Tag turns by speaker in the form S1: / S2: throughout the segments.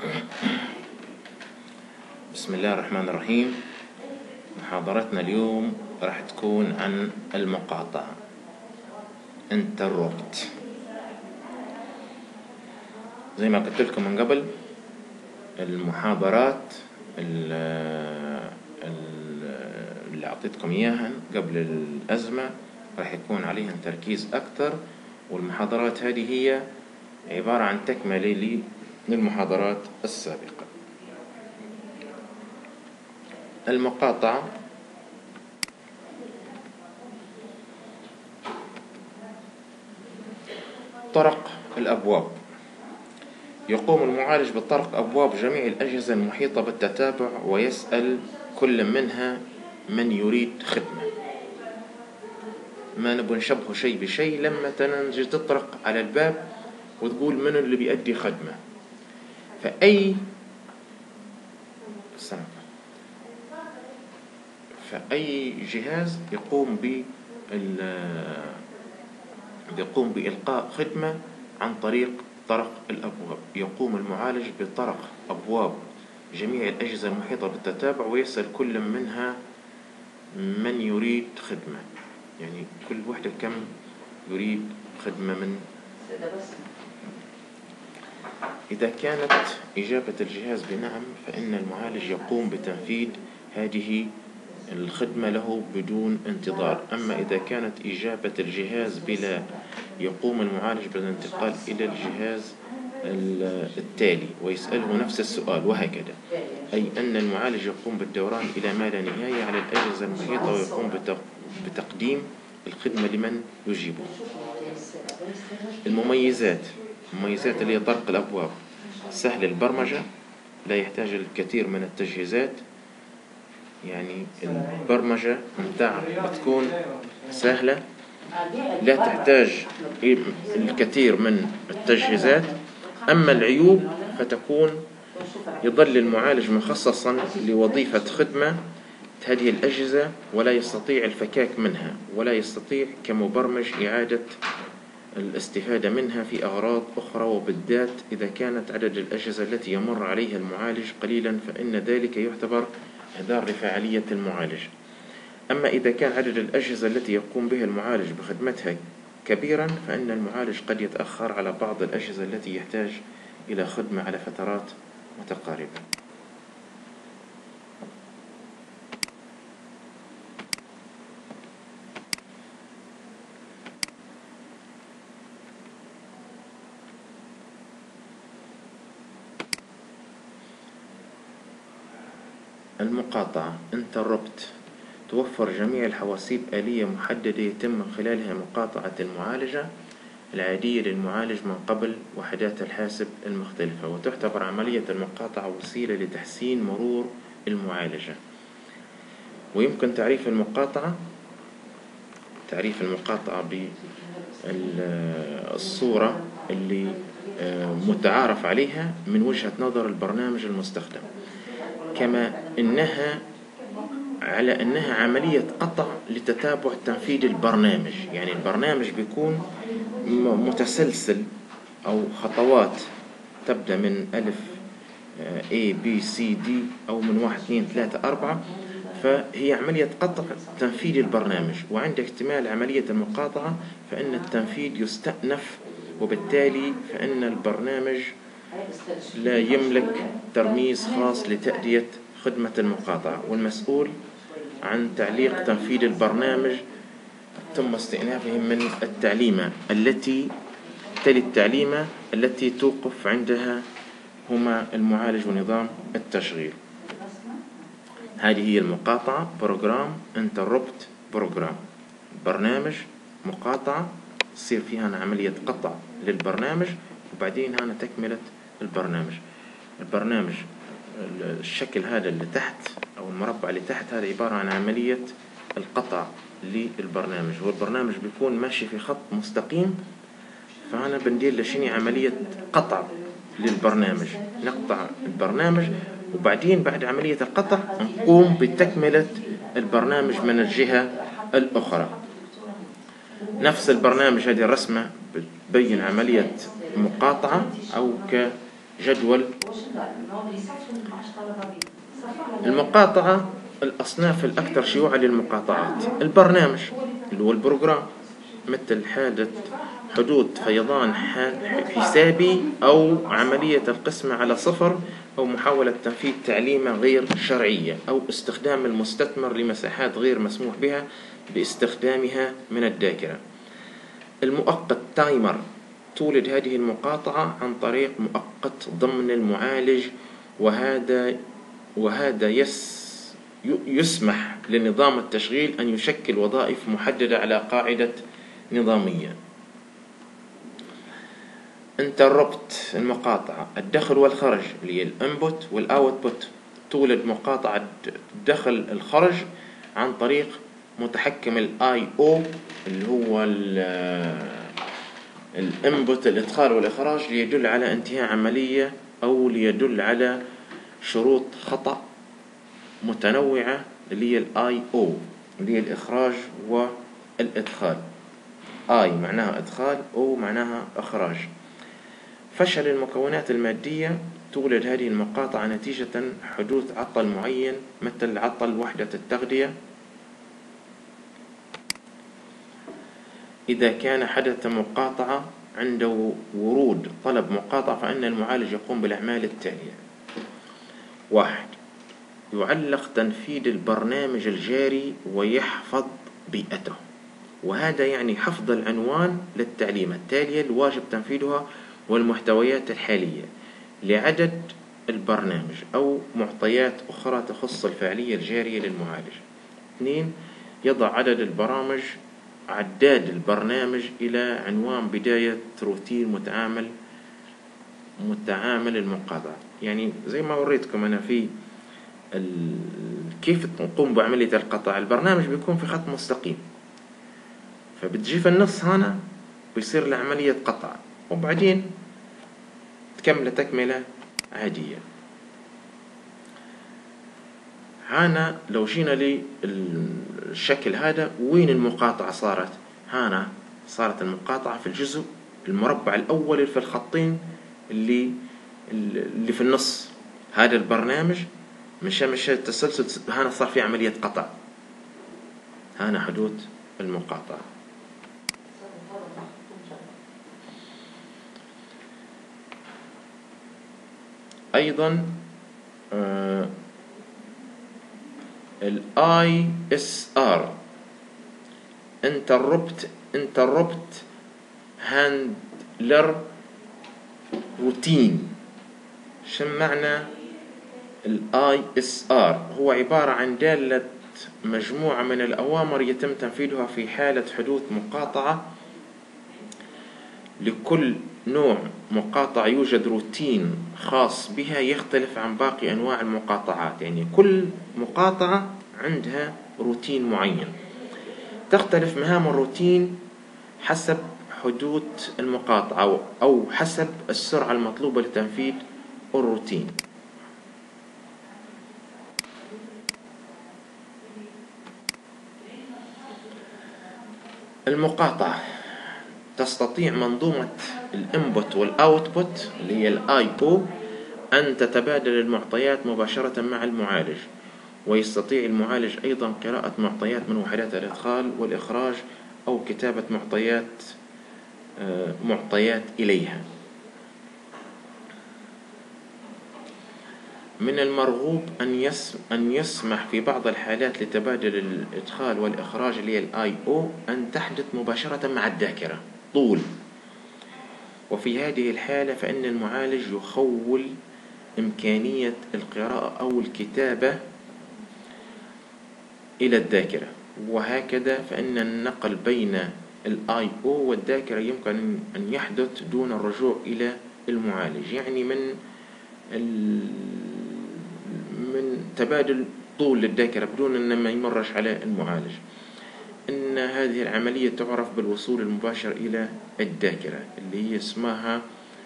S1: بسم الله الرحمن الرحيم. محاضرتنا اليوم راح تكون عن المقاطعة interrupt. زي ما قلت لكم من قبل، المحاضرات اللي أعطيتكم إياها قبل الأزمة راح يكون عليها تركيز أكثر، والمحاضرات هذه هي عبارة عن تكملة للمحاضرات السابقة. المقاطعة طرق الأبواب. يقوم المعالج بطرق أبواب جميع الأجهزة المحيطة بالتتابع، ويسأل كل منها من يريد خدمة. ما نبغى نشبه شيء بشيء. لما تنجي تطرق على الباب وتقول من اللي بيأدي خدمة، فأي جهاز يقوم بإلقاء خدمة عن طريق طرق الأبواب. يقوم المعالج بطرق أبواب جميع الأجهزة المحيطة بالتتابع، ويسأل كل منها من يريد خدمة، يعني كل وحدة كم يريد خدمة من. إذا كانت إجابة الجهاز بنعم، فإن المعالج يقوم بتنفيذ هذه الخدمة له بدون انتظار. أما إذا كانت إجابة الجهاز بلا، يقوم المعالج بالانتقال إلى الجهاز التالي ويسأله نفس السؤال، وهكذا. أي أن المعالج يقوم بالدوران إلى ما لا نهاية على الأجهزة المحيطة، ويقوم بتقديم الخدمة لمن يجيبه. المميزات اللي هي طرق الأبواب: سهل البرمجة، لا يحتاج الكثير من التجهيزات. يعني البرمجة متاعها بتكون سهلة، لا تحتاج الكثير من التجهيزات. أما العيوب فتكون يظل المعالج مخصصا لوظيفة خدمة هذه الأجهزة، ولا يستطيع الفكاك منها، ولا يستطيع كمبرمج إعادة الاستفادة منها في أغراض أخرى، وبالذات إذا كانت عدد الأجهزة التي يمر عليها المعالج قليلا، فإن ذلك يعتبر إهدار لفاعلية المعالج. أما إذا كان عدد الأجهزة التي يقوم بها المعالج بخدمتها كبيرا، فإن المعالج قد يتأخر على بعض الأجهزة التي يحتاج إلى خدمة على فترات متقاربة. المقاطعة interrupt توفر جميع الحواسيب آلية محددة يتم من خلالها مقاطعة المعالجة العادية للمعالج من قبل وحدات الحاسب المختلفة، وتعتبر عملية المقاطعة وسيلة لتحسين مرور المعالجة. ويمكن تعريف المقاطعة بالصورة اللي متعارف عليها من وجهة نظر البرنامج المستخدم، كما على أنها عملية قطع لتتابع تنفيذ البرنامج. يعني البرنامج بيكون متسلسل أو خطوات تبدأ من ألف A B C D أو من 1 2 3 4، فهي عملية قطع تنفيذ البرنامج. وعند اكتمال عملية المقاطعة فإن التنفيذ يستأنف، وبالتالي فإن البرنامج لا يملك ترميز خاص لتأدية خدمة المقاطعة، والمسؤول عن تعليق تنفيذ البرنامج ثم استئنافه من التعليمة التي تلي التعليمة التي توقف عندها هما المعالج ونظام التشغيل. هذه هي المقاطعة. بروجرام interrupt بروجرام، برنامج مقاطعة تصير فيها عملية قطع للبرنامج، وبعدين هنا تكملة البرنامج. الشكل هذا اللي تحت أو المربع اللي تحت هذا عبارة عن عملية القطع للبرنامج. والبرنامج بيكون ماشي في خط مستقيم، فأنا بندير لشيني عملية قطع للبرنامج. نقطع البرنامج، وبعدين بعد عملية القطع نقوم بتكملة البرنامج من الجهة الأخرى. نفس البرنامج، هذه الرسمة بتبين عملية مقاطعة أو جدول المقاطعة. الأصناف الأكثر شيوعا للمقاطعات: البرنامج اللي هو البروجرام، مثل حدوث فيضان حسابي أو عملية القسمة على صفر أو محاولة تنفيذ تعليمة غير شرعية أو استخدام المستثمر لمساحات غير مسموح بها باستخدامها من الذاكرة. المؤقت تايمر، تولد هذه المقاطعة عن طريق مؤقت ضمن المعالج، وهذا يسمح لنظام التشغيل أن يشكل وظائف محددة على قاعدة نظامية. انتربت المقاطعة، الدخل والخرج اللي هي الانبوت والاوتبوت، تولد مقاطعة الدخل الخرج عن طريق متحكم الاي او اللي هو الانبوت الادخال والاخراج، ليدل على انتهاء عملية او ليدل على شروط خطأ متنوعة اللي هي الاي او اللي هي الاخراج والادخال. اي معناها ادخال، او معناها اخراج. فشل المكونات المادية، تولد هذه المقاطعة نتيجة حدوث عطل معين مثل عطل وحدة التغذية. إذا كان حدث مقاطعة عند ورود طلب مقاطعة، فإن المعالج يقوم بالأعمال التالية: 1. يعلق تنفيذ البرنامج الجاري ويحفظ بيئته، وهذا يعني حفظ العنوان للتعليمات التالية الواجب تنفيذها والمحتويات الحالية لعدد البرنامج أو معطيات أخرى تخص الفعالية الجارية للمعالج. 2. يضع عداد البرنامج إلى عنوان بداية روتين متعامل المقاطعة. يعني زي ما وريتكم أنا في كيف نقوم بعملية القطع. البرنامج بيكون في خط مستقيم، فبتجي في النص هنا بيصير لعملية قطع، وبعدين تكمل تكملة عادية. هنا لو جينا للشكل هذا، وين المقاطعة صارت؟ هنا صارت المقاطعة في الجزء المربع الأول في الخطين اللي في النص. هذا البرنامج مش التسلسل، هنا صار في عملية قطع، هنا حدوث المقاطعة. أيضا ال ISR Interrupt Handler Routine. شو معنى ال ISR؟ هو عبارة عن دالة مجموعة من الأوامر يتم تنفيذها في حالة حدوث مقاطعة. لكل نوع مقاطعة يوجد روتين خاص بها يختلف عن باقي أنواع المقاطعات. يعني كل مقاطعة عندها روتين معين، تختلف مهام الروتين حسب حدوث المقاطعة أو حسب السرعة المطلوبة لتنفيذ الروتين. المقاطعة تستطيع منظومة الانبوت والاوتبوت اللي هي الاي او أن تتبادل المعطيات مباشرة مع المعالج، ويستطيع المعالج أيضا قراءة معطيات من وحدات الإدخال والإخراج أو كتابة معطيات إليها. من المرغوب أن يسمح في بعض الحالات لتبادل الإدخال والإخراج اللي هي الاي او أن تحدث مباشرة مع الذاكرة طول، وفي هذه الحالة فإن المعالج يخول إمكانية القراءة أو الكتابة إلى الذاكرة، وهكذا فإن النقل بين الاي او والذاكرة يمكن أن يحدث دون الرجوع إلى المعالج، يعني من تبادل طول للذاكرة بدون أن ما يمرش على المعالج. إن هذه العملية تعرف بالوصول المباشر إلى الذاكرة اللي هي اسمها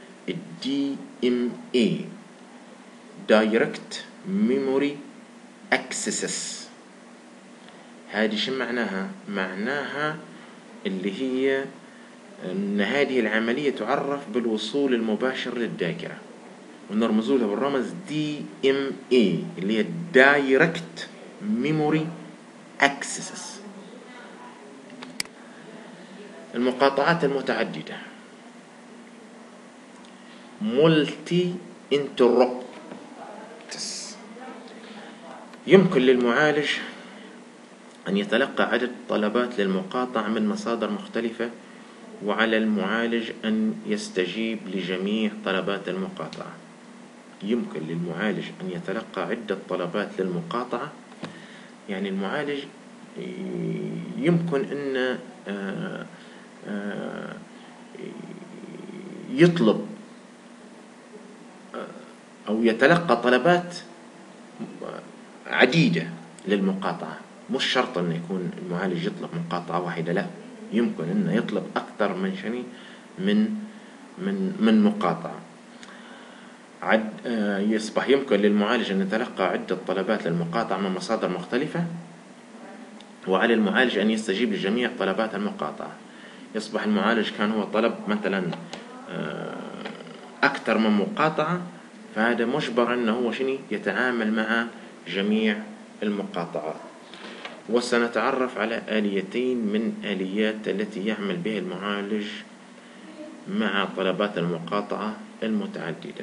S1: DMA Direct Memory Access. هذه شو معناها؟ معناها اللي هي أن هذه العملية تعرف بالوصول المباشر للذاكرة. ونرمزوا لها بالرمز DMA اللي هي Direct Memory Access. المقاطعات المتعددة Multi Interrupts، يمكن للمعالج أن يتلقى عدد طلبات للمقاطعة من مصادر مختلفة، وعلى المعالج أن يستجيب لجميع طلبات المقاطعة. يمكن للمعالج أن يتلقى عدة طلبات للمقاطعة، يعني المعالج يمكن أن يطلب أو يتلقى طلبات عديدة للمقاطعة. مش شرط أن يكون المعالج يطلب مقاطعة واحدة، لا، يمكن أن يطلب أكثر من شيء من مقاطعة. يصبح يمكن للمعالج أن يتلقى عدة طلبات للمقاطعة من مصادر مختلفة، وعلى المعالج أن يستجيب لجميع طلبات المقاطعة. يصبح المعالج كان هو طلب مثلا أكثر من مقاطعة، فهذا مجبر أنه هو يتعامل مع جميع المقاطعات. وسنتعرف على آليتين من آليات التي يعمل بها المعالج مع طلبات المقاطعة المتعددة.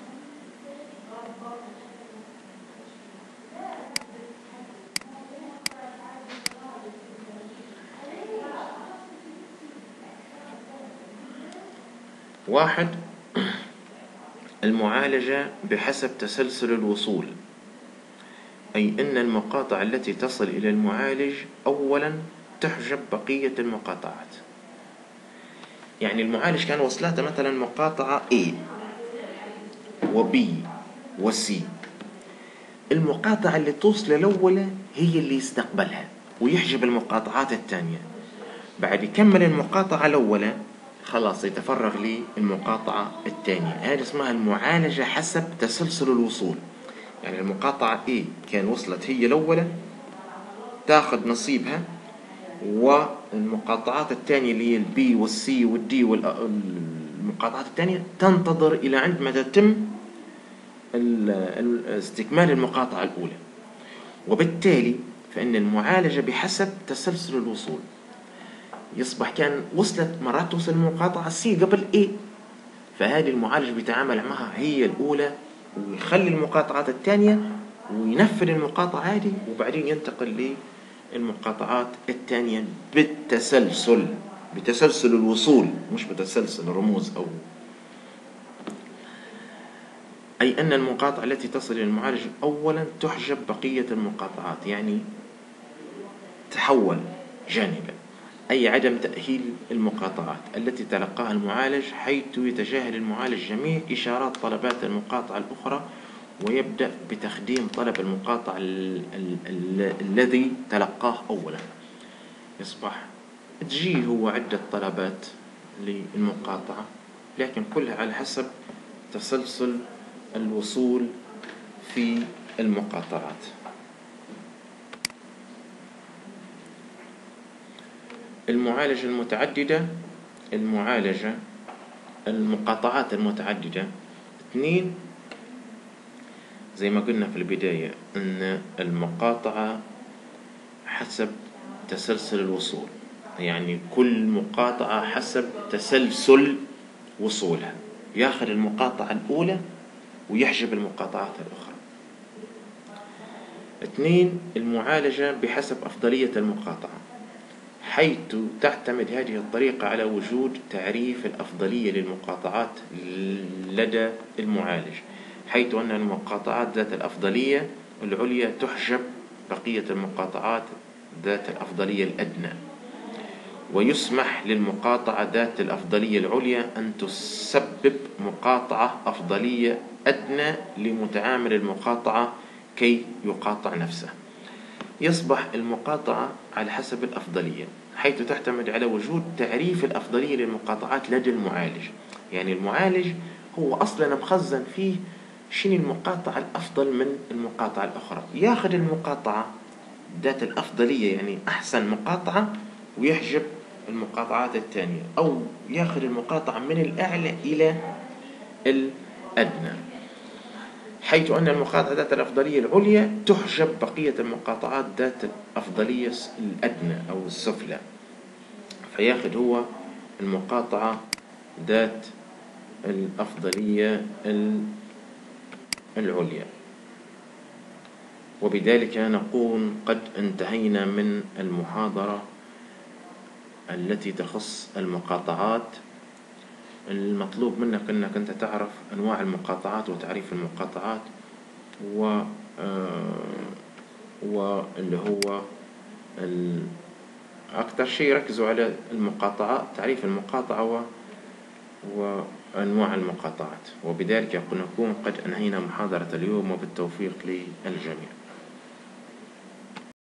S1: واحد، المعالجة بحسب تسلسل الوصول، أي أن المقاطعة التي تصل إلى المعالج أولا تحجب بقية المقاطعات. يعني المعالج كان وصلاته مثلا مقاطعة A و B و C، المقاطعة اللي توصل الأولى هي اللي يستقبلها ويحجب المقاطعات الثانية. بعد يكمل المقاطعة الأولى خلاص يتفرغ للمقاطعة الثانية. هذه اسمها المعالجة حسب تسلسل الوصول. يعني المقاطعة A كان وصلت هي الأولى تاخذ نصيبها، والمقاطعات الثانية اللي هي البي والسي والدي والمقاطعات الثانية تنتظر إلى عندما تتم استكمال المقاطعة الأولى. وبالتالي فإن المعالجة بحسب تسلسل الوصول. يصبح كان وصلت مرات توصل المقاطعة سي قبل A، فهذه المعالج بيتعامل معها هي الأولى ويخلي المقاطعات الثانية وينفذ المقاطعة هذه، وبعدين ينتقل للمقاطعات الثانية بتسلسل الوصول، مش بتسلسل الرموز أي أن المقاطعة التي تصل إلى المعالج أولا تحجب بقية المقاطعات، يعني تحول جانبا، أي عدم تأهيل المقاطعات التي تلقاها المعالج، حيث يتجاهل المعالج جميع إشارات طلبات المقاطعة الأخرى ويبدأ بتخديم طلب المقاطعة الذي تلقاه أولا. يصبح تجيه هو عدة طلبات للمقاطعة، لكن كلها على حسب تسلسل الوصول في المقاطعات. المعالجة المقاطعات المتعددة. 2، زي ما قلنا في البداية أن المقاطعة حسب تسلسل الوصول، يعني كل مقاطعة حسب تسلسل وصولها، ياخذ المقاطعة الأولى ويحجب المقاطعات الأخرى. 2، المعالجة بحسب أفضلية المقاطعة، حيث تعتمد هذه الطريقة على وجود تعريف الأفضلية للمقاطعات لدى المعالج، حيث أن المقاطعات ذات الأفضلية العليا تحجب بقية المقاطعات ذات الأفضلية الأدنى، ويسمح للمقاطعة ذات الأفضلية العليا أن تسبب مقاطعة أفضلية أدنى لمتعامل المقاطعة كي يقاطع نفسه. يصبح المقاطعة على حسب الأفضلية، حيث تعتمد على وجود تعريف الأفضلية للمقاطعات لدى المعالج. يعني المعالج هو أصلا مخزن فيه شنو المقاطعة الأفضل من المقاطعة الأخرى، ياخذ المقاطعة ذات الأفضلية يعني أحسن مقاطعة ويحجب المقاطعات الثانية، أو ياخذ المقاطعة من الأعلى إلى الأدنى. حيث أن المقاطعة ذات الأفضلية العليا تحجب بقية المقاطعات ذات الأفضلية الأدنى أو السفلى، فياخذ هو المقاطعة ذات الأفضلية العليا. وبذلك نكون قد انتهينا من المحاضرة التي تخص المقاطعات. المطلوب منك أنك أنت تعرف أنواع المقاطعات وتعريف المقاطعات، واللي هو أكثر شيء ركزوا على المقاطعات، تعريف المقاطعة وأنواع المقاطعات. وبذلك نكون قد أنهينا محاضرة اليوم، وبالتوفيق للجميع.